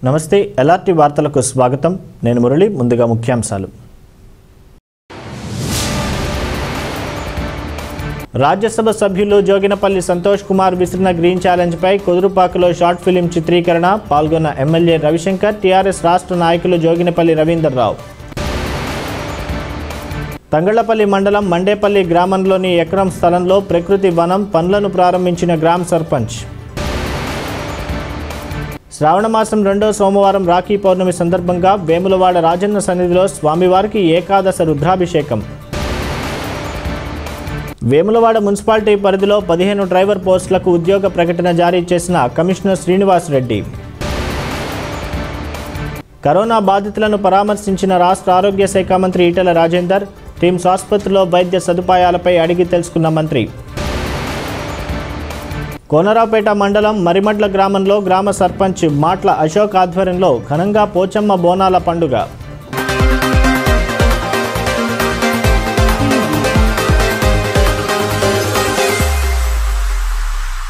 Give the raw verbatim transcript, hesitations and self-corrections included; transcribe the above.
నమస్తే ఎల్ఆర్టీ వార్తలకు స్వాగతం నేను మురళి ముందుగా ముఖ్యాంశాలు రాజ్యసభ సభ్యులు జోగినపల్లి సంతోష్ కుమార్ విసిరిన గ్రీన్ ఛాలెంజ్ పై కుదురుపాకలో షార్ట్ ఫిలిం చిత్రీకరణ పాల్గొన్న ఎమ్మెల్యే రవిశంకర్ టీఆర్ఎస్ రాష్ట్ర నాయకులు జోగినపల్లి రవీందర్రావు తంగళ్లపల్లి మండలం మండేపల్లి గ్రామంలోని ఎకరం స్థలంలో ప్రకృతి వనం పనులను ప్రారంభించిన గ్రామ సర్పంచ్ శ్రావణ మాసం రెండో సోమవారం రాఖీ పౌర్ణమి సందర్భంగా వేములవాడ రాజన్న సన్నిధిలో స్వామివారికి ఏకాదశ రుద్రాభిషేకం వేములవాడ మున్సిపాలిటీ పరిధిలో పదిహేను డ్రైవర్ పోస్టులకు ఉద్యోగ ప్రకటన జారీ చేసిన కమిషనర్ శ్రీనివాస్ రెడ్డి కరోనా బాధితులను పరామర్శించిన రాష్ట్ర ఆరోగ్య శాఖ మంత్రి ఈటెల రాజేందర్ టీమ్స్ ఆసుపత్రిలో వైద్య సదుపాయాలపై అడిగి తెలుసుకున్న మంత్రి కోనరావుపేట మండలం మరిమడ్ల గ్రామంలో గ్రామ సర్పంచ్ మాట్ల అశోక్ ఆధ్వర్యంలో ఘనంగా పోచమ్మ బోనాల పండుగ